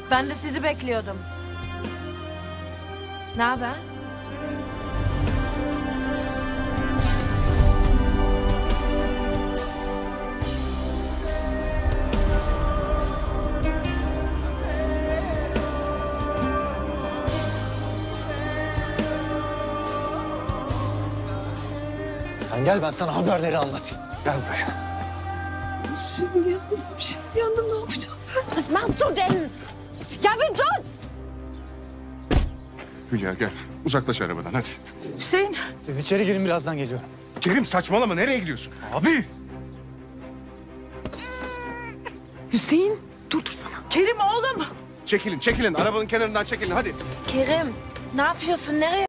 Ben de sizi bekliyordum. Ne haber? Sen gel, ben sana haberleri anlatayım. Gel buraya. Şimdi yandım, ne yapacağım ben? Was machst du denn? Ya bir dur! Hülya gel. Uzaklaş arabadan hadi. Hüseyin, Siz içeri girin, birazdan geliyorum. Kerim saçmalama. Nereye gidiyorsun? Abi! Hüseyin durdursana. Kerim oğlum. Çekilin, çekilin. Arabanın kenarından çekilin hadi. Kerim, ne yapıyorsun? Nereye?